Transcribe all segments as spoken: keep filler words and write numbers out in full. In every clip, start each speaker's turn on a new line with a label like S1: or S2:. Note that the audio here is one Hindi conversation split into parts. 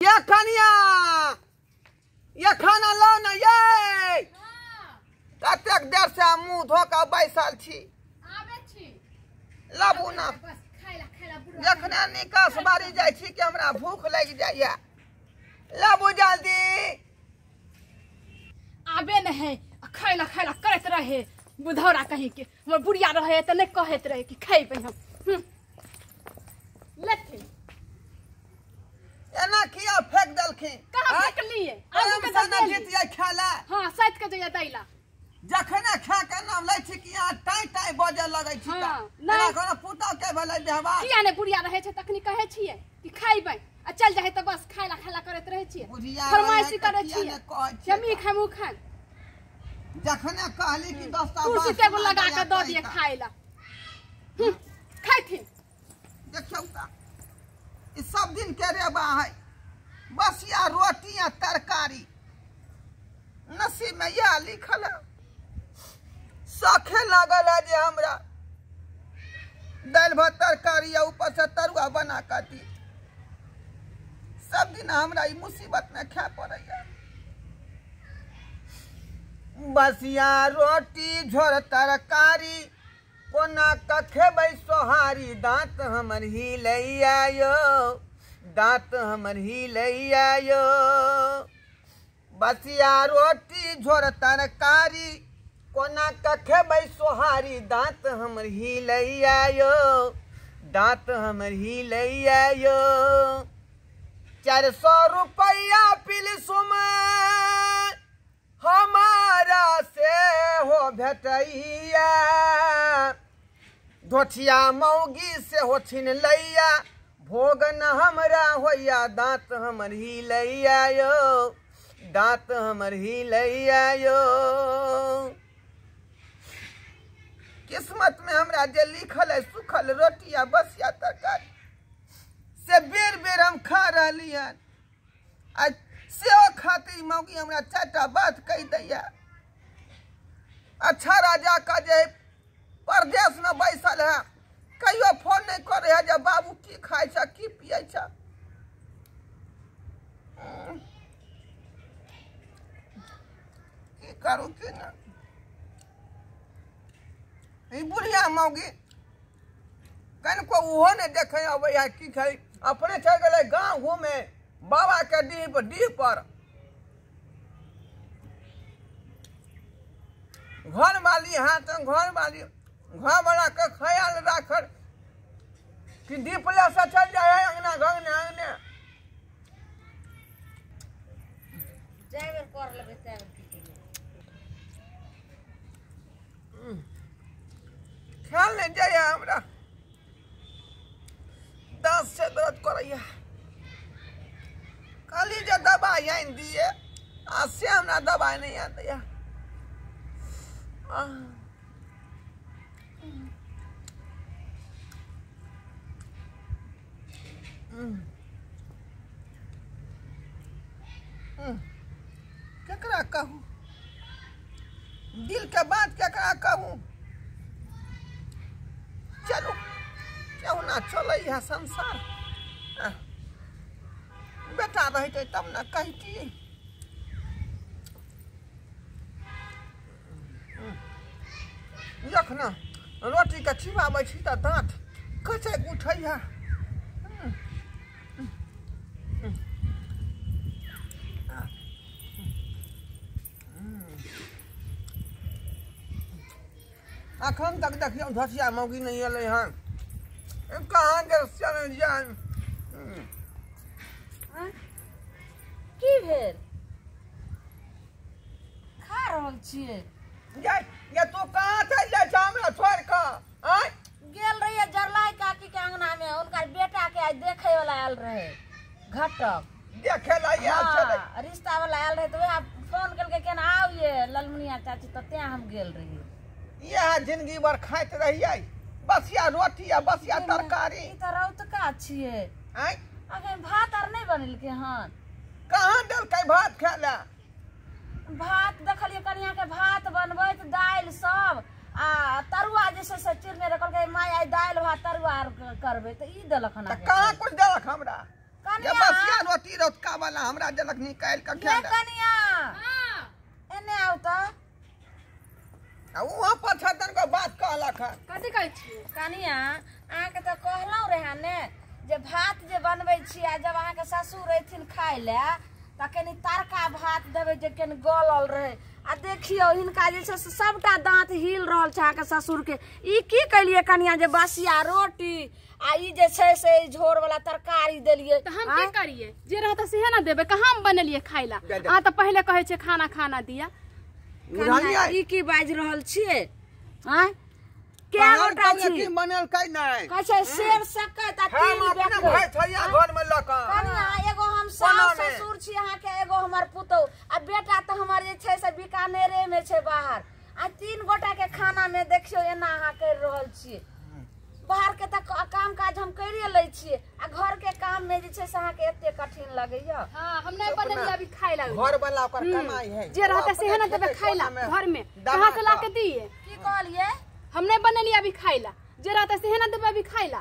S1: ये कनिया ये खाना लो ना ये कतेक देर से मुंह धो के बैसल छी
S2: आबे छी
S1: लाबू ना
S2: बस खाइला खाइला बुढ़ा
S1: जखने निकास बारी जाइ छी कि हमरा भूख लग जाइया लाबू जल्दी
S2: आबे नहीं खाइला खाइला करत रहे बुधौरा कहीं के हमर बुढ़िया रहे त नहीं कहत रहे कि खइबे हम लेथे
S1: एना किया फेंक देलखिन
S2: कहां फेंक लिए
S1: आलू के दाना जीत जाय खाला
S2: हां साथ के जइया दैला
S1: जखने खा के नाम लै छी कि यहाँ टाई टाई बजे लगै छी
S2: हाँ,
S1: ना कोनो पुता के भेलै देहबा
S2: किया ने बुढ़िया रहे छै तखनी कहे छिए कि खाइबे आ चल जाहे त बस खाइला खाइला करत रहे छिए फरमाइशी करे छिए जमी खामु खान
S1: जखने कहली कि दस्ता
S2: कुर्सी टेबल लगा के द दिए खाइला खाइथिन
S1: देखियो त ई सब दिन के रेबा है बस या रोटी या तरकारी नसीब में या लिखल है सखे लागल है जे हमरा दाल भात तरकारी या ऊपर से तरुआ बना के दी सब दिन हमरा ई मुसीबत में खा पड़ैया बसिया रोटी झोर तरकारी कोना के खेबै सोहारी दांत हमर हिलैया यो दांत हमर हिलैया यो बसिया रोटी झोर तरकारी कोना के खेबै सोहारी दांत हमर हिलैया यो दांत हमर हिलैया यो चार सौ रुपया पिलसुम हमारा से हो भेटैया धोथिया मौगी से हो छिन लैया भोग न हमरा होया दांत हमर हिलैया यो दांत हमर हिलैया यो किस्मत में हमरा जे लिखल है सुखल रोटी या बसिया तरकारी से बेर बेर हम खा रहली हन आज से खातिर मौगी हमरा चारटा बात कह दैया अच्छा राजा का जे परदेश में बैसल है कहियो फोन नहीं करे है जे बाबू की खाए छ की पिए छ की करू कि ना ई बुढ़िया मौगी कन को उहो ने देखे अबै है की खाई अपने चल गेलै गांव घूमे बाबा के डीह पर डीह पर घर वाली हाथ घर वाली घर वाला के ख्याल राखर कि दीपला से चल जाए अंगना घंगने अंगने
S3: जाइबर कर लेबे तब
S1: ख्याल नहीं जाए हमरा दांत से दर्द करैया खाली जो दवाई आन दिए आज से हमरा दवाई नहीं आती है केकरा कहूँ दिल के बात केकरा कहूँ चलो क्यों ना चले है संसार बेटा रहते तब ना कहती जखना रोटी के चिबाबै छी त दांत कचे उठैया अखन तक देखियो धसिया मौगी नहीं अलै हन कहाँ के चल जान
S3: की भेल खा रहल छिए
S1: ये ये तू कहाँ चल जाय छ हमरा छोड़ के आय
S3: गेल रहिए जरलाई काकी के अंगना में उनकर बेटा के आज देखे वाला आयल रहे घटक
S1: देखे ला आयल छले
S3: रिश्ता वाला आयल रहे तो वह फोन करके केना आउ ये ललमुनिया चाची तो त्या हम गेल रही
S1: यह जिंदगी भर खाइत रहिए बसिया रोटी या बसिया तरकारी
S3: ई त रौत का छिए
S1: आय
S3: अखन भात आर नहीं बनल के हन
S1: कहाँ देलकै भात खाला
S3: भात देखलिए कनिया के भात बनबैत दाल सब आ तरुआ जैसे से चिरने रखल के माय आई दाल भात तरुआ करबे त ई देलक हन
S1: कहाँ कुछ देलक हमरा ये बसिया रोटी रोटका वाला हमरा जनक निकाल के खा ले
S3: कनिया हां एने आउ त
S1: आ वहां पर छतन को बात कहला खा
S2: कथि कहै छी
S3: कनिया आ के त कहलौ रहे ने जे भात जे बनबै छी आ जब अहाँ के ससुर एथिन खाय ले त कनी तरका भात देबै जे कनी गलल रहे आ देखियो हिनका जे छै सबटा दांत हिल रहल छै अहाँ के ससुर के ई की कलिए कनिया जे बसिया रोटी आ ई जे छै से झोर वाला तरकारी देलिए
S2: त हम की करिए जे रहत से ना देबे कहां हम बनलिए खाइला आ त पहले कहै छै खाना खाना दिया
S3: कनिया ई की बाज रहल छिए हैं के गोटा छी
S1: की बनल कै नै
S3: कहै सेब सकत आ तीन
S1: अपने भाई थैया घर में ल क
S3: कनिया एगो हम सास ससुर छी अहाँ के एगो हमर पुतौ आ बेटा त हमर जे छै से बीकानेरे में छै बाहर आ तीन गोटा के खाना में देखियो एना अहाँ कर रहल छी बाहर के त काम काज हम करिए लै छी आ घर के काम में जे छै से अहाँ के एते कठिन लगैया
S2: हां हम नै बनलिए अभी खाइला
S1: घर वाला ओकर कमाई है
S2: जे रहत से ना देबे खाइला घर में कहां से ला के दिए
S3: की कहलिए
S2: हम नहीं बनलिए अभी खाइला जे रहता से ना देबे अभी खाइला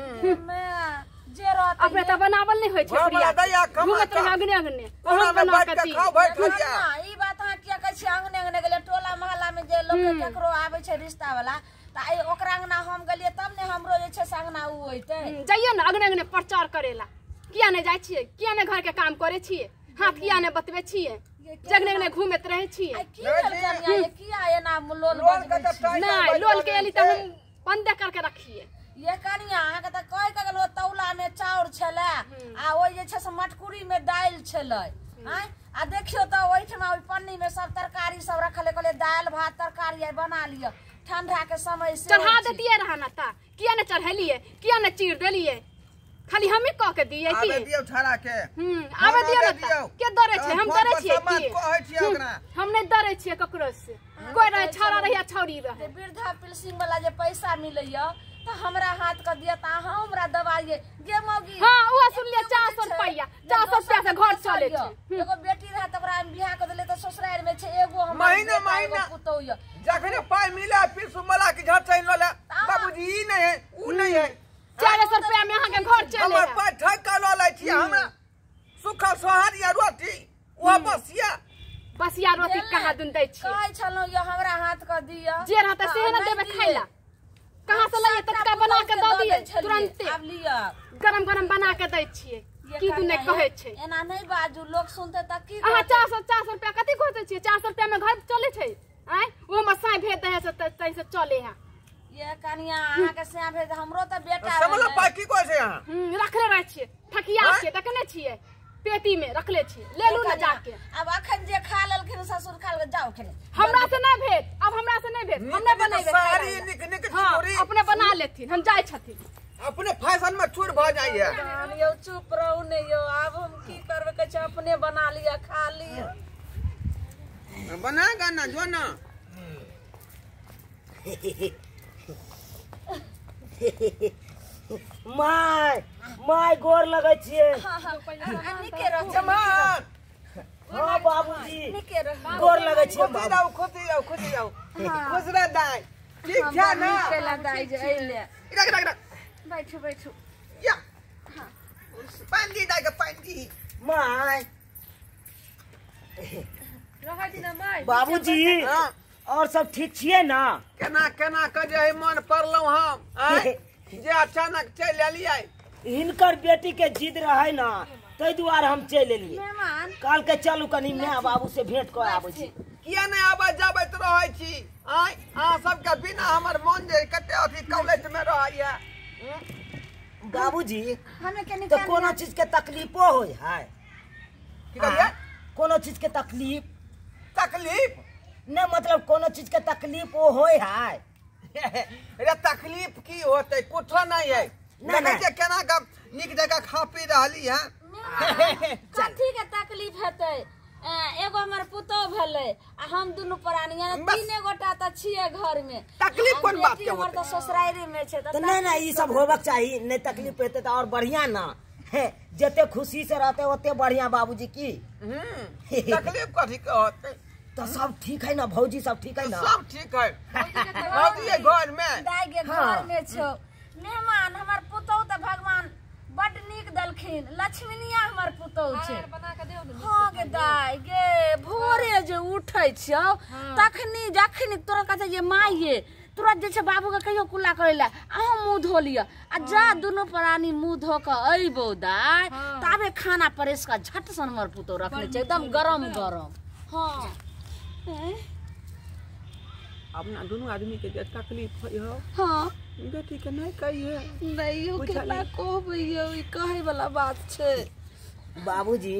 S3: मैं जे रहता
S2: अपने त बनावल नहीं होय छै प्रिया
S1: दैया
S2: घुमत रहे अगने अगने
S1: हम बना के दी खाओ बैठ जा
S3: ई बात अहाँ किया कहै छी अंगने अंगने गेले टोला मोहल्ला में जे लोग केकरो आबै छै रिश्ता वाला त आई ओकरा अंगना हम गेलिए तब ने हमरो जे छै अंगना उ होइते
S2: जाइयो ना अगने अगने प्रचार करेला किया नहीं जाय छिए किया नहीं घर के काम करे छिए हाथ किया नहीं बतबे छिए जगने ने घूमत रहे छिए
S3: की कनिया ये किया एना लोल बजबै
S2: नहीं लोल के एली त हम बंद करके रखिए
S3: ये कनिया अहाँ के त कह के गेलो तौला में चाउर छले आ ओइ जे छै से मटकुरी में दाल छले हैं आ देखियो त ओइठमा ओइ पन्नी में सब तरकारी सब रखले कहले दाल भात तरकारी आई बना लियो ठंडा के समय से
S2: चढ़ा देतिए रहना ता किया न चढ़ेलिए किया न चीर देलिए खाली हम ही कह के दिए की
S1: आबे दियो छाड़ा के
S2: हम आबे दियो न के डरे छै हम डरे छिए की
S1: कहै छिए ओकरा
S2: हम नहीं डरे छिए ककरो से कोई रहे छाड़ा रहिया छौरी रहे
S3: वृद्धा पेंशन वाला जे पैसा मिलैया तो हमरा हाथ का दिया ता हमरा दवाई गे मौगी
S2: हां ओ सुन लिया चार सौ रुपया चार सौ रुपया से घर चले छै
S3: एगो बेटी रहा त ओकरा बियाह कर देले त ससुराल में छै एगो हम
S1: महीने महीने
S3: पुतौया
S1: जखने पाई मिला फिर सुमला के घर चैन ले बाबूजी ई नहीं है ऊ नहीं है
S2: चार सौ रुपया में अहाँ के घर चले
S1: हमर पाई ठका ल लै छी हमरा सुखा सोहार या रोटी ओ बसिया
S2: बसिया रोटी कहा दुन दै छी
S3: कहै छलो ये हमरा हाथ का दिया
S2: जे रहता से न देबे खाइला कहां से लाइए तटका बना के द दिए तुरंत
S3: अब लिया
S2: गरम गरम बना के दै छिए की दुने कहै छै
S3: एना नहीं बाजू लोग सुनते त की
S2: अहाँ चार सौ चार सौ रुपया कथि खोजै छिए चार सौ रुपया में घर चले छै आय ओ में साई भेज दे से तै से चले है
S3: ये कनिया अहाँ के से भेज हमरो त बेटा
S1: समझ पाई की कहै छै अहाँ
S2: हम रखले रह छिए ठकिया के देखने छिए पेटी में रखले छिए ले लू ना जाके
S3: अब अखन जे खा लेलखिन ससुर खा ले जाओ खने
S2: हमरा से नहीं भेज अब हमरा से नहीं भेज हम नहीं बनाइबे
S1: सारी निक निक चोरी
S2: अपने बना लेथिन हम जाय छथिन
S1: अपने फैशन में चूर भ जाइए
S3: यो चुप रहू ने यो अब हम की करबे कछ अपने बना लिया खा लिया
S1: बनाएगा ना जो ना
S4: माय माय गोर लगै छिए
S3: निके रह
S1: जमान
S4: हां बाबूजी
S3: निके रह
S4: गोर लगै छिए
S1: खुशी रहो खुशी रहो खुशी रहो खुश रह दाई ठीक छै ना
S3: केला दाई जे अइले
S1: इधर इधर इधर
S3: बैठो बैठो
S1: या पानी दाई के पानी
S4: माय
S3: रह दिन माय
S4: बाबूजी और सब ठीक छिए ना
S1: केना केना क जे मन पड़लौ हम आय जे अचानक चल एलियै
S4: हिनकर बेटी के जिद रहे ना तै दुआर हम चल एलियै
S3: मेहमान
S4: काल के चलू कनी माय बाबू से भेंट कर आबै छी
S1: किया नहीं आबा जाबैत रहै छी आय अहाँ सबके बिना हमर मन जे कते अथी कॉलेज में रहैया
S4: बाबूजी
S3: हमें के
S4: तो कोनो चीज के तकलीफो होय है
S1: की कहलियै
S4: कोनो चीज के तकलीफ
S1: तकलीफ
S4: न मतलब कोनो चीज के तकलीफ ओ होय है
S1: रे तकलीफ की होते कुछ नहीं है देखे जे केना का निक जगह खा पी रहली है
S3: कथी के तकलीफ हेतै एगो हमर पुतो भेलै आ हम दुनु प्राणी तीने गोटा त छिए घर में
S1: तकलीफ कोन बात के
S3: हमर त ससुरारी में छै त
S4: नहीं नहीं ई सब होबक चाहिए नहीं तकलीफ हेतै त और बढ़िया ना जते खुशी से रहते ओते बढ़िया बाबूजी की
S1: तकलीफ कथी के होते
S4: तो सब ठीक है ना भौजी सब ठीक है ना
S1: सब ठीक है भौजी के घर में
S3: दाई के घर में छौ मेहमान हमर पुतो त भगवान बड नीक देलखिन लक्ष्मीनिया हमर पुतौह छै हाँ गे दाई गे भोरे जे उठै छियौ तखनी जखनी तोरा कहै जे माइये तुरंत जे छै बाबू के कहियो कुल्ला करे ला अहाँ मुंह धो लिया आ जा दुनो प्राणी मुंह धो के अइबो दाई ताबे खाना परेस का झट सन हमर पुतौह रखले छै एकदम गरम गरम हाँ
S1: अपना दोनों आदमी के जे तकलीफ होय हो
S3: हाँ
S1: बेटी के नहीं कहिए
S3: नहीं हो केना कहबै यौ ई कहै वाला बात छै
S4: बाबूजी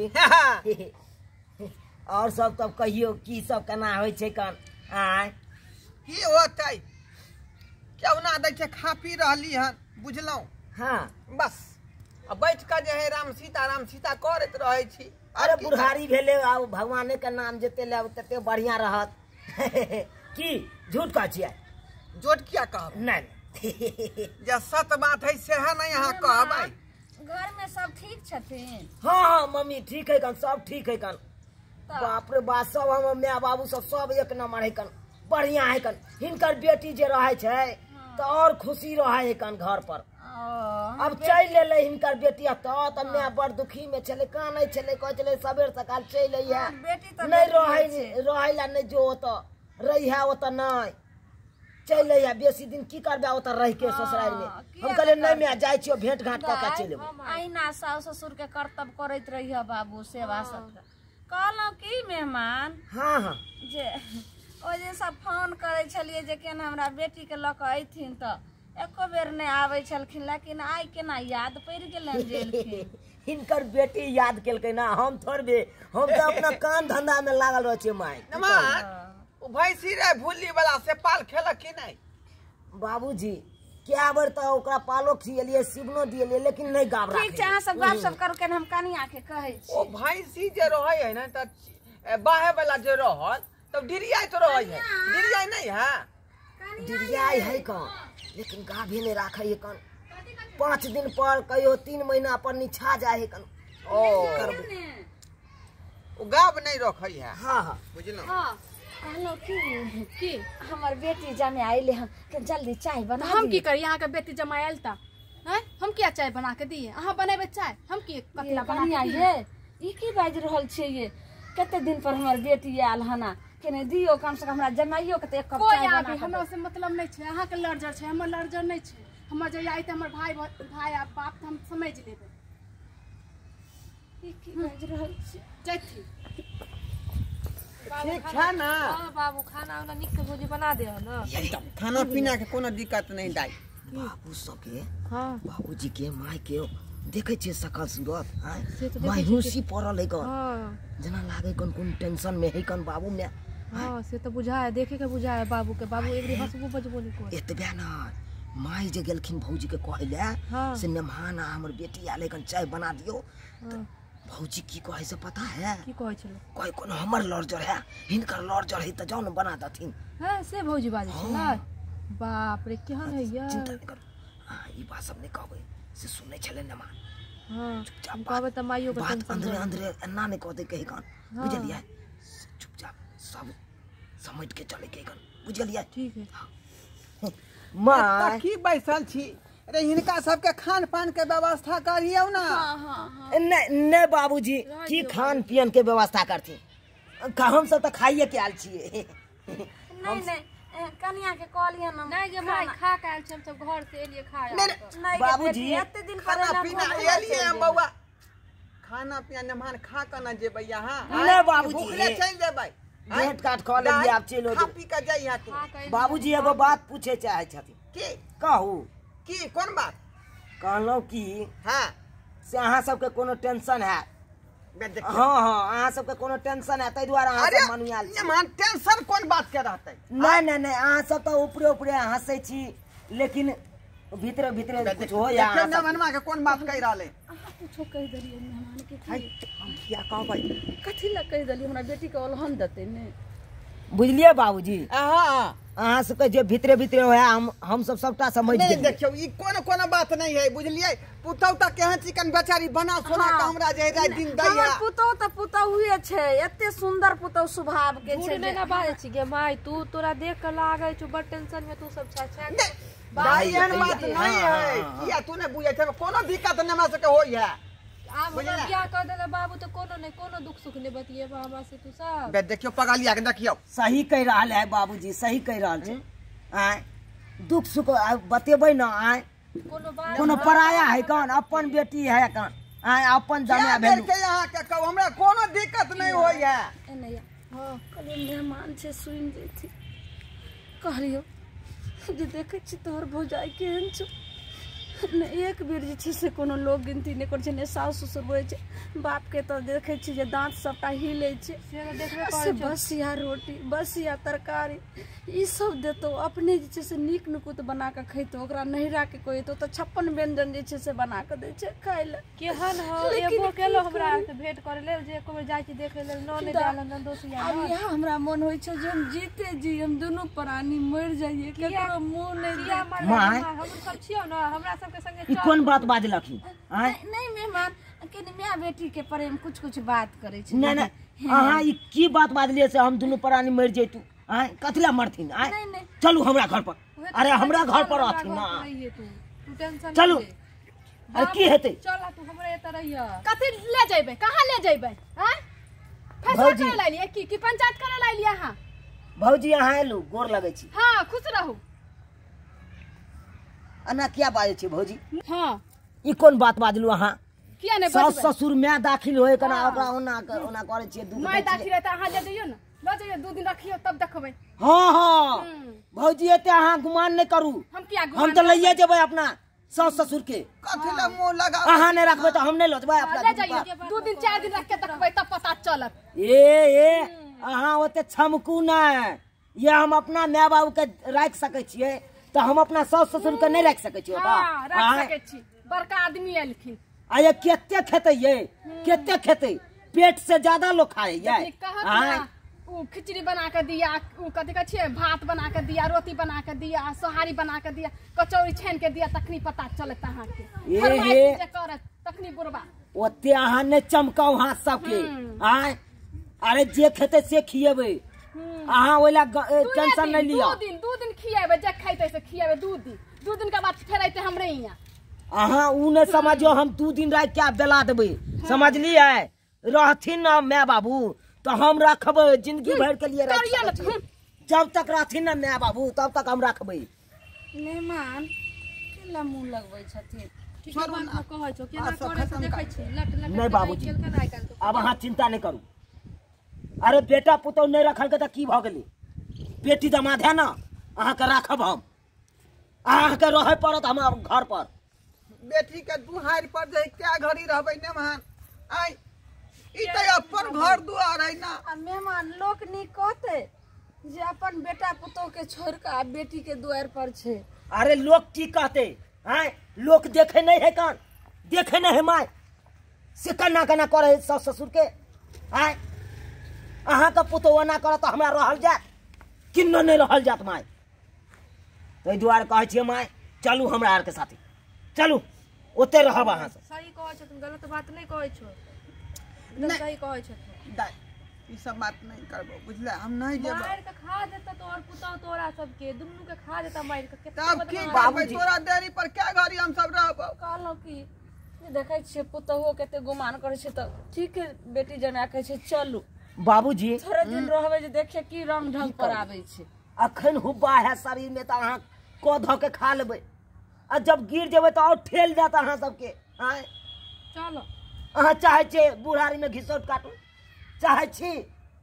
S4: और सब तब कहियो की सब केना होय छै कन आय
S1: की होतै केओ ना दै छै खा पी रहली हन बुझलौ
S4: हाँ
S1: बस अब बैठ के जे है राम सीता राम सीता करत रहै छी
S4: अरे बुढ़ारी भेले आ भगवाने के नाम जते ले तते बढ़िया रहत की झूठ कह छियै
S1: जोट किया कहब
S4: नहीं
S1: जे सत बात है से है नहीं यहाँ कहबै
S3: घर में सब ठीक छथिन
S4: हाँ हाँ मम्मी ठीक है कन सब ठीक है कन बाप रे बाप सब हम माय बाबू सब सब एक नंबर है कन बढ़िया है कन हिनकर बेटी जे रहे छै तो और खुशी रहे है कन घर पर अब चल ले हिनकर बेटी तो त मैं बड़ दुखी में चले कानै चले कह चले सबेर सकाल चल है
S3: बेटी तो
S4: नहीं रहे रहे ला नहीं जो तो रही है वो तो नहीं चल है बेसी दिन की करबे वो तो रह के ससुराल में हम कहले नहीं मैं जाय छियो भेंट घाट क के चले
S3: अहिना सास ससुर के कर्तव्य करैत रहिए बाबू सेवा सब कहलौ की मेहमान
S4: हाँ हाँ
S3: जे ओ जे सब फोन करे छलिए जे केना हमरा बेटी के ल के अइथिन त एको बेर नहीं आवे छलखिन लेकिन आई केना याद पड़ गेलन जेलखिन
S4: हिनकर बेटी याद केलकै ना हम थोड़बे हम तो अपना काम धंधा में लागल रह छियै माय
S1: नमान ओ भैंसी रे भूली वाला से पाल खेलक कि नहीं
S4: बाबूजी क्या बेर तो ओकरा पालो खियलिए सिवनो दियलिए लेकिन नहीं गाब
S3: ठीक छै अहाँ सब गप सब करू के हम कनिया के कहै छी
S1: ओ भैंसी जे रहै है ना त बाहे वाला जे रहल तब डिरियाई तो रहै है डिरियाई नहीं है
S4: डिरियाई है कौन लेकिन गाभे नहीं राखे है कौन पाँच दिन पर कहियो तीन महीना पर निछा जाए है कौन
S1: ओ ओ गाभ नहीं रखै है
S4: हाँ हाँ
S1: बुझलौ
S3: हां कहलो की की हमर बेटी जमे आइले हम के जल्दी चाय बना
S2: हम की करी यहाँ के बेटी जमाई आयल ता हैं हम क्या चाय बना के दिए अहाँ बनेबे चाय हम की कतला बना के
S3: ये ई की बाज रहल छै ये कते दिन पर हमर बेटी आयल हना केने दियो कम से कम हमरा जमाइयो के एक कप चाय बना के
S2: हमरा से मतलब नहीं छै अहाँ के लड़जर छै हमर लड़जर नहीं छै हमर जे आई त हमर भाई भाई आ बाप हम समझ लेबे
S3: ई की बाज रहल छै
S2: जैथी
S1: ठीक है ना
S5: हां बाबू खाना वाला निक से भोजी बना दे ना
S1: एकदम खाना पीना के कोनो दिक्कत नहीं दाई
S4: बाबू सबके
S5: हां
S4: बाबूजी के माय के देखे छे सकल सूरत हां मायूसी पड़ल है कौन
S5: हां
S4: जना लागे कौन कौन टेंशन में है कौन बाबू में
S5: हां से तो बुझा है देखे के बुझा है बाबू के बाबू एक दिन हंसबो बजबो नहीं को
S4: एतबे ना माई जे गेलखिन भौजी के कहले
S5: हाँ।
S4: से मेहमान हमर बेटी आले कन चाय बना दियो
S5: हां
S4: भौजी की कहे से पता है
S5: की कहै छलो
S4: कोई कोनो हमर लड़जर है हिनकर लड़जर है त जाओ न बना दथिन
S5: हां से भौजी बाजे छलै बाप रे केहन है यार
S4: चिंता नहीं कर हां ई बात सब नहीं कहबै से सुनै छले न मां
S5: हां
S4: चुपचाप
S5: कहबै त माइयो के
S4: बात अंदरे अंदरे अन्ना नहीं कहते कही कन बुझलिए चुपचाप सब समझ के चले के कन बुझलिए
S5: ठीक है
S4: मां
S1: की बैसल छी अरे हिनका सबके खान पान के व्यवस्था करियौ ना
S2: हां हां
S4: नहीं नहीं बाबूजी की खान पियन के व्यवस्था करथी हम सब त खाइए के आल छिए
S3: नहीं नहीं कनिया के कहलिए ना
S5: नहीं जे माई खा के आयल छै हम सब घर से एलिए खाए
S3: नहीं
S4: बाबूजी,
S3: एते दिन पर
S1: खाना पीना एलिए हम बौआ खाना पीना नमान खा के ना जेबै यहाँ
S4: नहीं बाबूजी,
S1: भूखले चल जेबै
S4: भेंट काट खा लेलिए आप चलो
S1: खा पी के जाइया तू
S4: बाबूजी एगो बात पूछे चाहे छथि
S1: की
S4: कहू
S1: की कोन बात
S4: कहलौ कि
S1: हां
S4: से अहाँ सबके कोनो टेंशन है
S1: बे देखियौ
S4: हाँ हाँ अहाँ सबके कोनो टेंशन है तै द्वारा अहाँ
S1: अरे
S4: सब मनुआल छी
S1: नमान टेंशन कोन बात के रहतै
S4: नहीं नहीं नहीं अहाँ सब तो ऊपरे ऊपरे हंसै छी लेकिन भीतर भीतर कुछ हो या
S1: देखियौ नमनमा के कोन बात कहि रहले
S3: कुछो कह दलिए मेहमान के
S1: हाय हम किया कहबै
S3: कथि ला कह दलिए हमरा बेटी के ओलहन देते ने
S4: बुझलिए बाबूजी
S1: हां
S4: अहाँ सबके जे भीतरे भीतरे होया हम हम सब सबटा समझ
S1: नहीं
S4: गेलिए
S1: देखियौ ई कोनो कोनो बात नहीं है बुझलिए पुतौ त केहन चिकन बेचारी बना सोना के हमरा जे रात दिन दैया
S3: हमर पुतौ त पुतौ हुए छै एते सुंदर पुतौ स्वभाव के
S5: झूठ
S3: छै
S5: नहीं ना बाजे छी गे माई तू तोरा देख के लागे छु बड़ टेंशन में तू सब छा छा
S1: नहीं, भाई एहन बात नहीं है किया तूने बुझे थे कोनो दिक्कत नहीं हमरा सके होई है
S5: आब हमरा बियाह कर देले बाबू तो कोनो नहीं कोनो दुख सुख नहीं बतिए हमरा से तू सब
S1: बे देखियो पगलिया के देखियो
S4: सही कह रहल है बाबूजी सही कह रहल छै आय दुख सुख बतेबै ना आय
S5: कोनो बात
S4: कोनो पराया है कौन अपन बेटी है कौन आय अपन जमाया भेलू
S1: के यहाँ के कहू हमरा कोनो दिक्कत नहीं होई है
S3: एनैया हां कल मेहमान से सुन जेथि कहलियो जे देखे छी तोहर भौजाई केहन छ ने एक बेर जे छै से कोनो लोग गिनती नहि कर छै ने सास ससुर बोले छै बाप के तो देखे छी जे दांत सबटा हिले छै
S5: से देखबे
S3: से बस या रोटी बस या तरकारी ई सब देतो अपने जे छै से नीक नुकुत बना के खैतो ओकरा नहिरा के कोई तो छप्पन व्यंजन जे छै से बना के दै छै खाय ले
S5: केहन हो एबो केलो हमरा से भेंट करे ले जे एको बेर जाय छी देखे ले न नहीं जालन न दोसिया
S3: अब यह हमरा मन होय छै जे हम जीते जी हम दोनों प्राणी मर जाइए केकरो मुंह नहीं
S5: किया मार हम सब छियो न हमरा सब के संगे
S4: ई कोन बात बाजलखिन आय
S3: नहीं मेहमान कनी मियां बेटी के प्रेम कुछ कुछ बात करे छै
S4: नहीं नहीं अहाँ ई की बात बाजलिए से हम दोनों प्राणी मर जैतू आय कथला मरथिन आय
S3: नहीं नहीं
S4: चलू हमरा घर पर अरे हमरा घर पर रहथिन ना
S5: तू टेंशन
S4: चलू अरे की हेतै
S5: चल तू हमरे एत रहिया
S2: कथी ले जेबै कहाँ ले जेबै हैं फैसला
S4: भौजी।
S2: करे लाइलिए की की पंचायत करे लाइलिए अहाँ
S4: भौजी अहाँ एलू गोर लगै छी
S2: हाँ खुश रहू
S4: अना क्या बाजै छी भौजी
S2: हाँ
S4: ई कोन बात बाजलू अहाँ
S2: किया नहीं
S4: सास
S2: बचबै
S4: ससुर में दाखिल होए कना ओकरा ओना ओना करे छियै दूध
S2: माय दाखिल है त अहाँ ले जइयो न ल जइयो दू दिन रखियो तब देखबै
S4: हाँ हाँ भौजी एते अहाँ गुमान नहीं करू
S2: हम किया
S4: हम तो लइए जेबै अपना सास ससुर के
S1: कथला मुंह लगा
S4: अहाँ नहीं रखबै तो हम नहीं लजबै अपना
S2: ले
S4: दूध पर।
S2: जाइयो दू दिन चार दिन रख के देखबै तब पता चलत
S4: ए ए अहाँ ओते छमकू नहीं ये हम अपना माय बाबू के राख सकै छियै तो हम अपना सास ससुर के नहीं राख सकै छियै
S2: हाँ रख
S4: आय
S2: सकै छी बड़का आदमी एलखिन
S4: आ ये केते खेते ये केते खेते पेट से ज्यादा लोग खाए ये
S2: जखनी कहत ना उ खिचड़ी बना के दिया उ कथी कहै छियै भात बना के दिया रोटी बना के दिया सोहारी बना के दिया कचौड़ी छान के दिया तखनी पता चलत अहाँ के
S4: ए
S2: फरमाइश
S4: हे।
S2: जे करत तखनी बुरबा
S4: ओते अहाँ ने चमकाऊ हाथ सबके आय अरे जे खेते से खिएबै अहाँ ओइला टेंशन नहीं लिया
S2: दू दिन दू दिन खिएबै जे खैते से खिएबै दू दिन दू दिन के बाद फेर अइते हमरे हियां
S4: अहाँ उ ने समझियो हम दू दिन रह क्या बेला देबै समझलिए रहथिन ना माय बाबू तो हम रखबै जिंदगी भर के लिए रख
S2: करिया
S4: सकै
S2: न
S4: छियै। जब तक रहथिन ना माय बाबू तब तक हम रखबै
S3: मेहमान केला मुंह लगबै छथिन
S5: ठीक है बात को कहै छौ केना करे से देखै छी लट लट
S4: नहीं बाबूजी।
S5: केलकन आइ काल
S4: अब अहाँ चिंता नहीं करू अरे बेटा पुतौह नहीं रखल के तो की भ गेलै बेटी दमाद है ना अहाँ के राखब हम अहाँ के रहे पड़त हमरा घर पर
S1: बेटी के दुहार पर जे क्या घड़ी रहबै ने महान आई ई त अपन घर दुआर है ना
S3: आ मेहमान लोक नी कहते जे अपन बेटा पुतोह के छोड़ के आ बेटी के द्वार पर छै
S4: अरे लोग की कहते हैं लोग देखे नहीं है कान देखे नहीं है माय से कना कना करे सास ससुर के आय अहाँ के पुतौह ना करत हमरा रहल जात किन्नो नहीं रहल जात माय ताहि दुआरे कहै छियै माय चलू हमरा आर के साथे चलू ओते रहब अहाँ से
S5: सही कहै छथुन गलत बात नहीं कहै छौ एकदम सही कहै छथुन
S1: दाई ई सब बात नहीं करबो बुझले हम नहीं जेबो
S5: मार के खा देता तोर पुतौ तोरा सबके दुन्नू के खा देता मार के केते
S1: तब की
S5: बदमाश।
S1: बाबू तोरा देरी पर क्या घड़ी हम सब रहबो
S3: कहलहुँ कि जे देखै छियै पुतोहो केते गुमान करै छै तऽ ठीक है बेटी जना कहै छै चलू
S4: बाबूजी
S3: थोड़े दिन रहबै जे देखिए की रंग ढंग पर आबै छै
S4: अखन हुब्बा है शरीर में तो अहाँ को धो के खा लेबै आ जब गिर जेबै तो और ठेल जात अहाँ सबके आय
S5: चलो
S4: अहाँ चाहे छियै बुढ़ारी में घिसौट काटू चाहे छी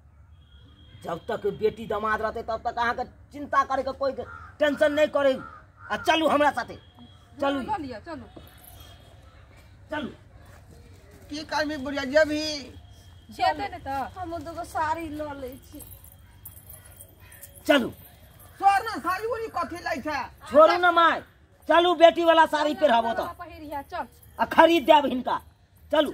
S4: जब तक बेटी दमाद रहते तब तक अहाँ के चिंता करे के कोई टेंशन नहीं करे आ चलू हमरा साथे चलू
S5: ल लिया चलो
S4: चलू
S1: की करबी बुढ़िया जेबी
S5: जेते ने त
S3: हम दुगो साड़ी लऽ लै छी
S4: चलू
S1: तोर ना साड़ी उड़ी कथी लै छै
S4: छोड़ू न माय चलू बेटी वाला साड़ी पहिराबो तो
S5: पहिरिया चल
S4: आ खरीद देब हिनका चलू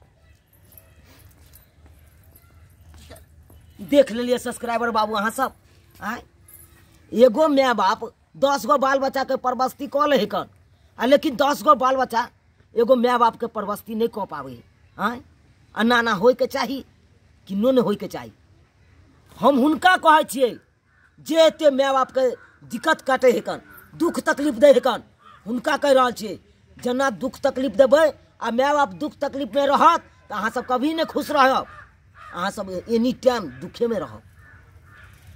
S4: देख लेलिए सब्सक्राइबर बाबू अहाँ सब आय एगो माय बाप दस गो बाल बच्चा के परवस्ती कऽ ले कन आ लेकिन दस गो बाल बच्चा एगो माय बाप के परवस्ती नहीं कऽ पाबै आय अन्ना ना होय के चाही कि नो ने होय के चाही हम हुनका कहै छियै जे एते माय बाप के दिक्कत काटे है कन दुख तकलीफ दे कन हुनका कह रहा छे जना दुख तकलीफ देबै आ माय बाप दुख तकलीफ में रहत तो अहाँ सब कभी नहीं खुश रहब, अहाँ सब एनी टाइम दुखे में रहब।